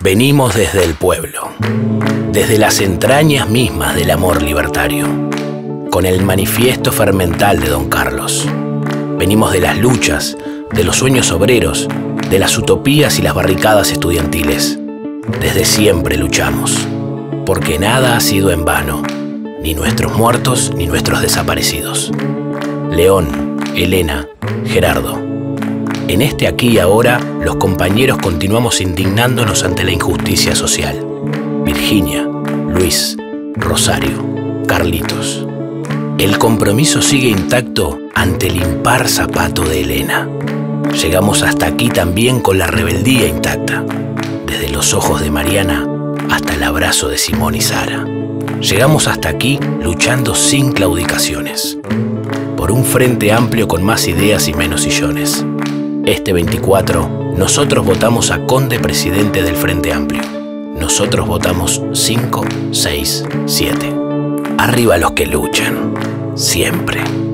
Venimos desde el pueblo, desde las entrañas mismas del amor libertario, con el manifiesto fermental de Don Carlos. Venimos de las luchas, de los sueños obreros, de las utopías y las barricadas estudiantiles. Desde siempre luchamos, porque nada ha sido en vano, ni nuestros muertos ni nuestros desaparecidos. León, Elena, Gerardo. En este aquí y ahora, los compañeros continuamos indignándonos ante la injusticia social. Virginia, Luis, Rosario, Carlitos. El compromiso sigue intacto ante el impar zapato de Elena. Llegamos hasta aquí también con la rebeldía intacta, desde los ojos de Mariana hasta el abrazo de Simón y Sara. Llegamos hasta aquí luchando sin claudicaciones, por un frente amplio con más ideas y menos sillones. Este 24, nosotros votamos a Conde presidente del Frente Amplio. Nosotros votamos 5, 6, 7. Arriba los que luchan, siempre.